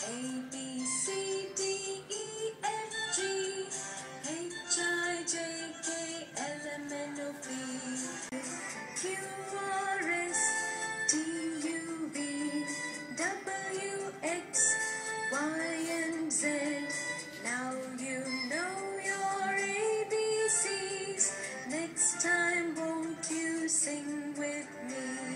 A, B, C, D, E, F, G, H, I, J, K, L, M, N, O, P, Q, R, S, T, U, V, W, X, Y, and Z. Now you know your ABCs. Next time, won't you sing with me?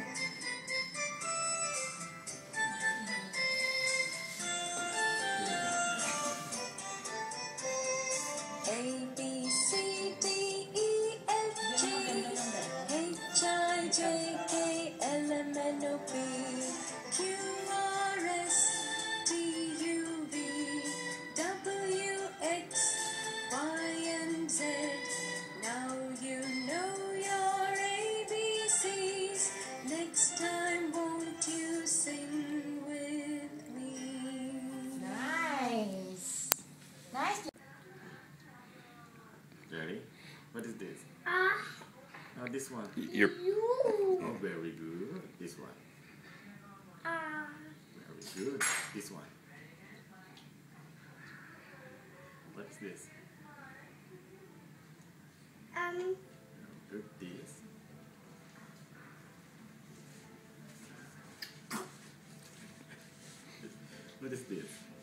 A, B, C, D, E, F, G, H, I, J, K, L, M, N, O, P, Q, R, S, T, U, V, W, X, Y, and Z. Now you know your ABCs. Next time, won't you sing with me? Nice. Nice. Ready? What is this? Oh, this one. You're Oh, very good. This one. Very good. This one. What's this? Good. This. What is this?